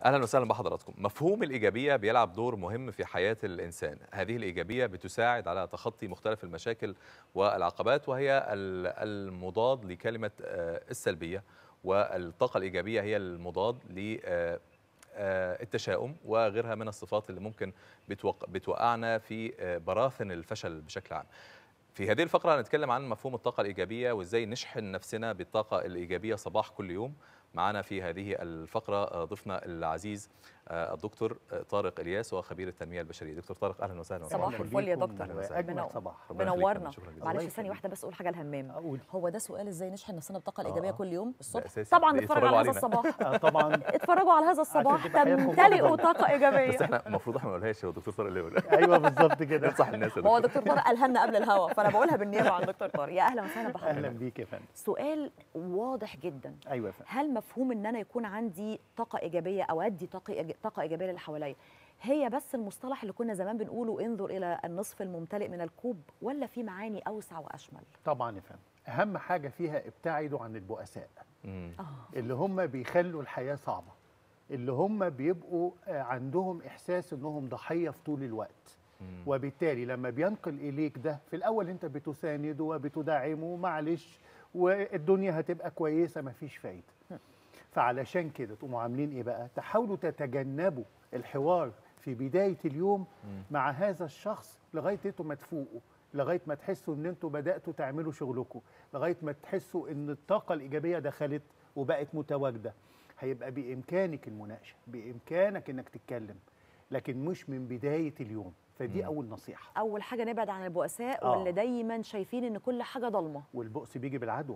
أهلا وسهلا بحضراتكم. مفهوم الإيجابية بيلعب دور مهم في حياة الإنسان. هذه الإيجابية بتساعد على تخطي مختلف المشاكل والعقبات، وهي المضاد لكلمة السلبية، والطاقة الإيجابية هي المضاد للتشاؤم وغيرها من الصفات اللي ممكن بتوقعنا في براثن الفشل بشكل عام. في هذه الفقرة هنتكلم عن مفهوم الطاقة الإيجابية وإزاي نشحن نفسنا بالطاقة الإيجابية صباح كل يوم. معنا في هذه الفقرة ضيفنا العزيز الدكتور طارق إلياس، وخبير التنمية البشرية. دكتور طارق أهلا وسهلا. صباح الفل يا دكتور. منورنا. معلش ثانية واحدة بس أقول حاجة لهمام. هو ده سؤال إزاي نشحن نفسنا بالطاقة الإيجابية كل يوم الصبح؟ طبعا نتفرج على هذا الصباح. طبعا اتفرجوا على هذا الصباح تمتلئوا طاقة إيجابية. بس احنا المفروض احنا ما نقولهاش، هو دكتور طارق اللي يقول. ايوه بالظبط كده، انصح الناس. هو دكتور طارق قالها لنا قبل الهوا، فأنا بقولها بالنيابة عن دكتور طارق. يا أهلا وسهلا بحضرتك. اهلا بيك يا فندم. سؤال واضح جدا. ايوه يا فندم. هل مفهوم ان انا يكون عندي طاقه ايجابيه او ادي طاقه ايجابيه للي حواليا هي بس المصطلح اللي كنا زمان بنقوله انظر الى النصف الممتلئ من الكوب، ولا في معاني اوسع واشمل؟ طبعا يا فندم، اهم حاجه فيها ابتعدوا عن البؤساء اللي هم بيخلوا الحياه صعبه، اللي هم بيبقوا عندهم احساس انهم ضحيه في طول الوقت. وبالتالي لما بينقل اليك ده في الاول انت بتسانده وبتدعمه، معلش والدنيا هتبقى كويسه، مفيش فايده. فعلشان كده تقوموا عاملين ايه بقى؟ تحاولوا تتجنبوا الحوار في بدايه اليوم مع هذا الشخص لغايه انتوا ما تفوقوا، لغايه ما تحسوا ان انتوا بداتوا تعملوا شغلكم، لغايه ما تحسوا ان الطاقه الايجابيه دخلت وبقت متواجده. هيبقى بامكانك المناقشه، بامكانك انك تتكلم، لكن مش من بدايه اليوم. فدي اول نصيحه. اول حاجه نبعد عن البؤساء واللي دايما شايفين ان كل حاجه ضلمه. والبؤس بيجي بالعدوى،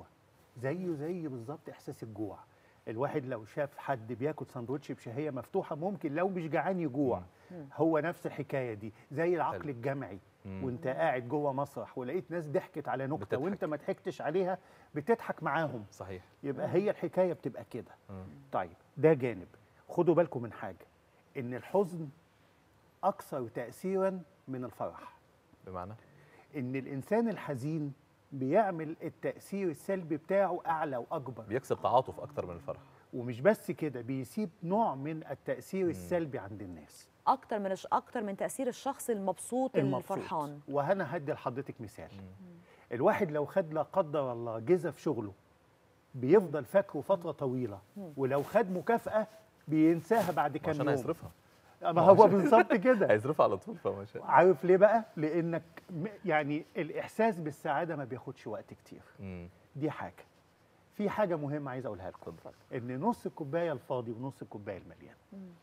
زي بالظبط احساس الجوع. الواحد لو شاف حد بياكل سندوتش بشهيه مفتوحه ممكن لو مش جعان يجوع. هو نفس الحكايه دي، زي العقل الجمعي. وانت قاعد جوه مسرح ولقيت ناس ضحكت على نكته وانت ما ضحكتش عليها، بتضحك معاهم. صحيح. يبقى هي الحكايه بتبقى كده. طيب ده جانب. خدوا بالكم من حاجه، ان الحزن اكثر تاثيرا من الفرح. بمعنى ان الانسان الحزين بيعمل التأثير السلبي بتاعه أعلى وأكبر، بيكسب تعاطف أكتر من الفرح. ومش بس كده، بيسيب نوع من التأثير السلبي عند الناس أكتر من تأثير الشخص المبسوط الفرحان. وأنا هدي لحضرتك مثال. الواحد لو خد لا قدر الله جزا في شغله بيفضل فاكره فترة طويلة، ولو خد مكافأة بينساها بعد كام يوم. عشان هيصرفها. ما هو بالظبط كده. هيصرفها على طول. فمش عارف ليه بقى؟ لأنك يعني الإحساس بالسعادة ما بياخدش وقت كتير. دي حاجة. في حاجة مهمة عايز أقولها لكم، إن نص الكوباية الفاضي ونص الكوباية المليان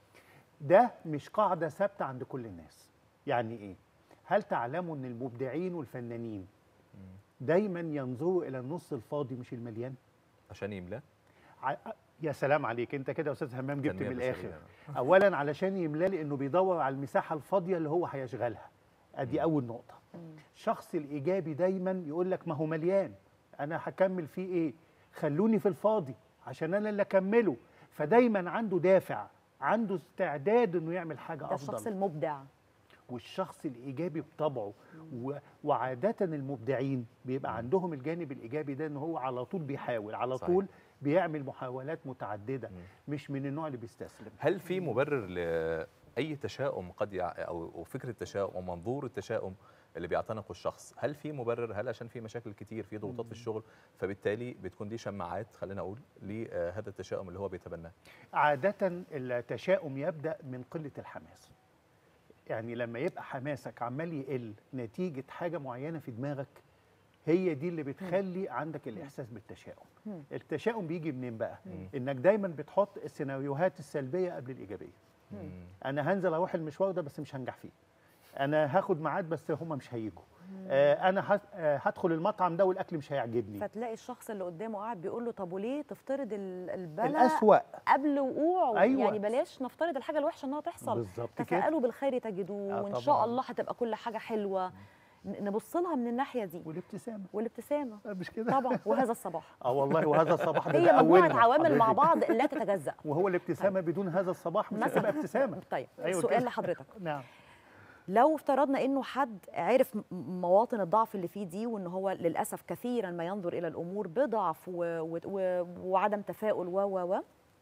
ده مش قاعدة ثابتة عند كل الناس. يعني إيه؟ هل تعلموا إن المبدعين والفنانين دايما ينظروا إلى النص الفاضي مش المليان؟ عشان يملاه؟ يا سلام عليك، انت كده يا استاذ همام جبت من الاخر. اولا علشان يملاه لانه بيدور على المساحه الفاضيه اللي هو هيشغلها. ادي اول نقطه. الشخص الايجابي دايما يقول لك ما هو مليان، انا هكمل فيه ايه؟ خلوني في الفاضي عشان انا اللي اكمله. فدايما عنده دافع، عنده استعداد انه يعمل حاجه افضل. ده الشخص المبدع. والشخص الايجابي بطبعه وعاده المبدعين بيبقى عندهم الجانب الايجابي ده، ان هو على طول بيحاول، على طول بيعمل محاولات متعدده، مش من النوع اللي بيستسلم. هل في مبرر لاي تشاؤم قد او فكره التشاؤم او منظور التشاؤم اللي بيعتنقه الشخص؟ هل في مبرر؟ هل عشان في مشاكل كتير، في ضغوطات في الشغل، فبالتالي بتكون دي شماعات خلينا اقول لهذا التشاؤم اللي هو بيتبناه؟ عاده التشاؤم يبدا من قله الحماس. يعني لما يبقى حماسك عمال يقل نتيجه حاجه معينه في دماغك، هي دي اللي بتخلي عندك الإحساس بالتشاؤم. التشاؤم بيجي منين بقى؟ إنك دايما بتحط السيناريوهات السلبية قبل الإيجابية. أنا هنزل أروح المشوار ده بس مش هنجح فيه. أنا هاخد ميعاد بس هم مش هيجوا. أنا هدخل المطعم ده والأكل مش هيعجبني. فتلاقي الشخص اللي قدامه قاعد بيقول له طب وليه تفترض البلاء الأسوأ قبل وقوعه؟ أيوة. يعني بلاش نفترض الحاجة الوحشة إنها تحصل. بالظبط كده. تفائلوا بالخير تجدوه، وإن شاء الله هتبقى كل حاجة حلوة. نبص لها من الناحيه دي. والابتسامه مش كده طبعا. وهذا الصباح والله وهذا الصباح ده هي مجموعه عوامل مع بعض لا تتجزأ. وهو الابتسامه بدون هذا الصباح مش هتبقى ابتسامه. طيب سؤال لحضرتك. نعم. لو افترضنا انه حد عرف مواطن الضعف اللي فيه دي، وان هو للاسف كثيرا ما ينظر الى الامور بضعف وعدم تفاؤل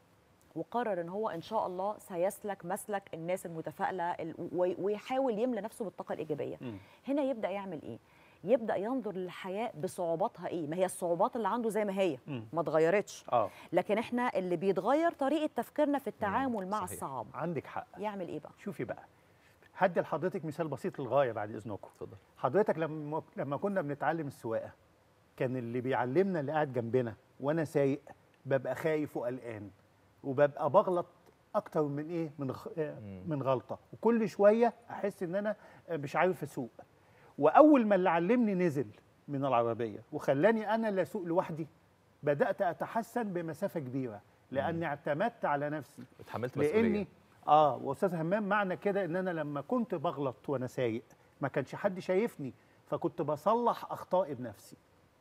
وقرر ان هو ان شاء الله سيسلك مسلك الناس المتفائله ويحاول يملى نفسه بالطاقه الايجابيه، هنا يبدا يعمل ايه؟ يبدا ينظر للحياه بصعوباتها ايه؟ ما هي الصعوبات اللي عنده زي ما هي ما اتغيرتش، لكن احنا اللي بيتغير طريقه تفكيرنا في التعامل مع الصعاب. عندك حق. يعمل ايه بقى؟ شوفي بقى، هدي لحضرتك مثال بسيط للغايه بعد اذنكم. اتفضل. حضرتك لما كنا بنتعلم السواقه، كان اللي بيعلمنا اللي قاعد جنبنا وانا سايق ببقى خايف وقلقان، وببقى بغلط اكتر من ايه، من غلطه، وكل شويه احس ان انا مش عارف اسوق. واول ما اللي علمني نزل من العربيه وخلاني انا اللي اسوق لوحدي، بدات اتحسن بمسافه كبيره، لاني اعتمدت على نفسي، اتحملت مسؤوليه. لاني واستاذ همام، معنى كده ان انا لما كنت بغلط وانا سايق ما كانش حد شايفني، فكنت بصلح اخطائي بنفسي.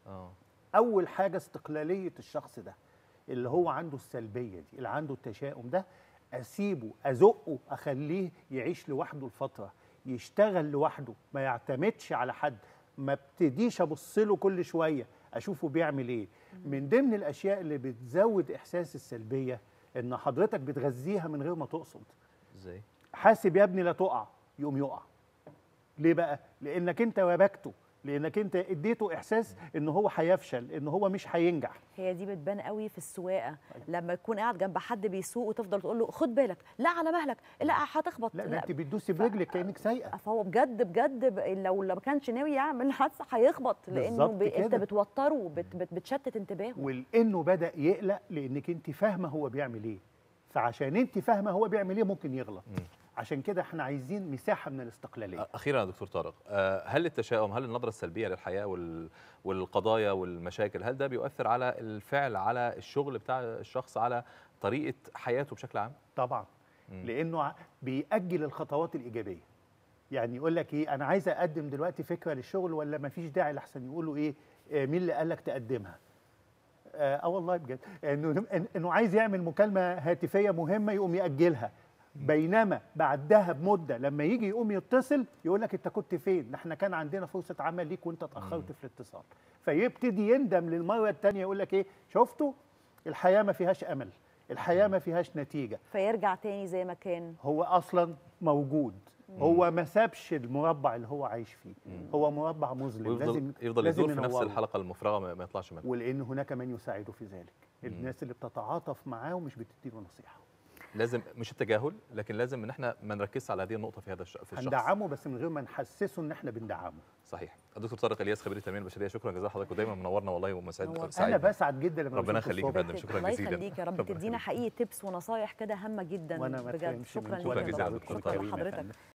اول حاجه استقلاليه الشخص ده اللي هو عنده السلبيه دي، اللي عنده التشاؤم ده، اسيبه، ازقه، اخليه يعيش لوحده الفتره، يشتغل لوحده، ما يعتمدش على حد، ما ابتديش ابص له كل شويه اشوفه بيعمل ايه. من ضمن الاشياء اللي بتزود احساس السلبيه ان حضرتك بتغذيها من غير ما تقصد. ازاي؟ حاسب يا ابني لا تقع، يقوم يقع. ليه بقى؟ لانك انت وبكته، لانك انت اديته احساس ان هو هيفشل، ان هو مش هينجح. هي دي بتبان قوي في السواقه، لما يكون قاعد جنب حد بيسوق وتفضل تقول له خد بالك، لا على مهلك، لا هتخبط، لا انت بتدوسي برجلك كانك سايقه. فهو بجد لو ما كانش ناوي يعمل حادثه هيخبط، لانه انت بتوتره، بتشتت انتباهه. ولانه بدا يقلق لانك انت فاهمه هو بيعمل ايه، فعشان انت فاهمه هو بيعمل ايه ممكن يغلط. عشان كده احنا عايزين مساحه من الاستقلاليه. اخيرا يا دكتور طارق، هل التشاؤم، هل النظره السلبيه للحياه والقضايا والمشاكل، هل ده بيؤثر على الفعل، على الشغل بتاع الشخص، على طريقه حياته بشكل عام؟ طبعا. لانه بيأجل الخطوات الايجابيه. يعني يقول لك ايه، انا عايز اقدم دلوقتي فكره للشغل، ولا ما فيش داعي لحسن يقولوا ايه، مين اللي قال لك تقدمها؟ والله بجد انه عايز يعمل مكالمه هاتفيه مهمه يقوم يأجلها، بينما بعدها بمده لما يجي يقوم يتصل يقول لك انت كنت فين؟ احنا كان عندنا فرصه عمل ليك وانت اتاخرت في الاتصال. فيبتدي يندم للمره الثانيه، يقول لك ايه، شفتوا الحياه ما فيهاش امل، الحياه ما فيهاش نتيجه، فيرجع تاني زي ما كان هو اصلا موجود. هو ما سابش المربع اللي هو عايش فيه، هو مربع مظلم، لازم يفضل يدور في نفس الحلقه المفرغه ما يطلعش منها. ولان هناك من يساعده في ذلك، الناس اللي بتتعاطف معاه ومش بتديله نصيحه. لازم مش التجاهل، لكن لازم ان احنا ما نركزش على هذه النقطه في الشخص. هندعمه بس من غير ما نحسسه ان احنا بندعمه. صحيح. الدكتور طارق الياس، خبير التنميه البشريه، شكرا جزيلا حضرتك، ودايما منورنا والله ومسعد. انا بسعد جدا لما ربنا يخليك يا فندم، شكرا جزيلا. الله يخليك يا رب، تدينا حقيقي تبس ونصايح كده هامه جدا بجد. شكرا جزيلا. شكرا لحضرتك.